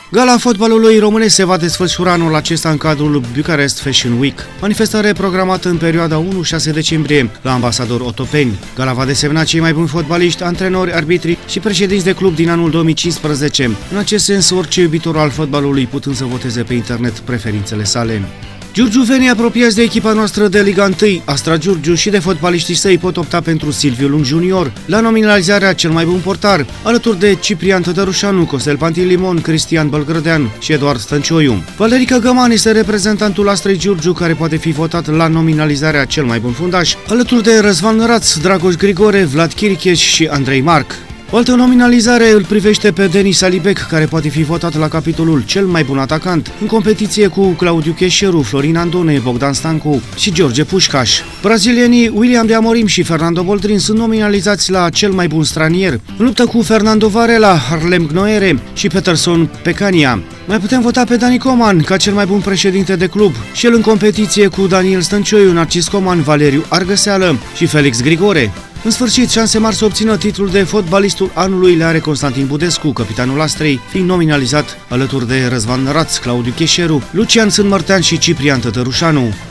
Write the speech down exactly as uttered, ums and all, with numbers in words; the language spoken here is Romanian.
Gala fotbalului românesc se va desfășura anul acesta în cadrul Bucharest Fashion Week, manifestare programată în perioada unu șase decembrie la Ambasador Otopeni. Gala va desemna cei mai buni fotbaliști, antrenori, arbitri și președinți de club din anul două mii cincisprezece. În acest sens, orice iubitor al fotbalului putând să voteze pe internet preferințele sale. Giurgiuvenii apropiați de echipa noastră de Liga unu, Astra Giurgiu, și de fotbaliștii săi pot opta pentru Silviu Lung junior la nominalizarea cel mai bun portar, alături de Ciprian Tătărușanu, Costel Pantilimon, Cristian Bălgrădean și Eduard Stăncioiu. Valerica Găman este reprezentantul Astrei Giurgiu, care poate fi votat la nominalizarea cel mai bun fundaș, alături de Răzvan Raț, Dragoș Grigore, Vlad Chiricheș și Andrei Marc. O altă nominalizare îl privește pe Denis Alibec, care poate fi votat la capitolul cel mai bun atacant, în competiție cu Claudiu Cheșeru, Florin Andone, Bogdan Stancu și George Pușcaș. Brazilienii William de Amorim și Fernando Boldrin sunt nominalizați la cel mai bun stranier, în luptă cu Fernando Varela, Harlem Gnoere și Peterson Pecania. Mai putem vota pe Dani Coman ca cel mai bun președinte de club și el în competiție cu Daniel Stăncioiu, Narcis Coman, Valeriu Argăseală și Felix Grigore. În sfârșit, șanse mari să obțină titlul de fotbalistul anului le are Constantin Budescu, capitanul Astrei, fiind nominalizat alături de Răzvan Raț, Claudiu Cheșeru, Lucian Sânmărtean și Ciprian Tătărușanu.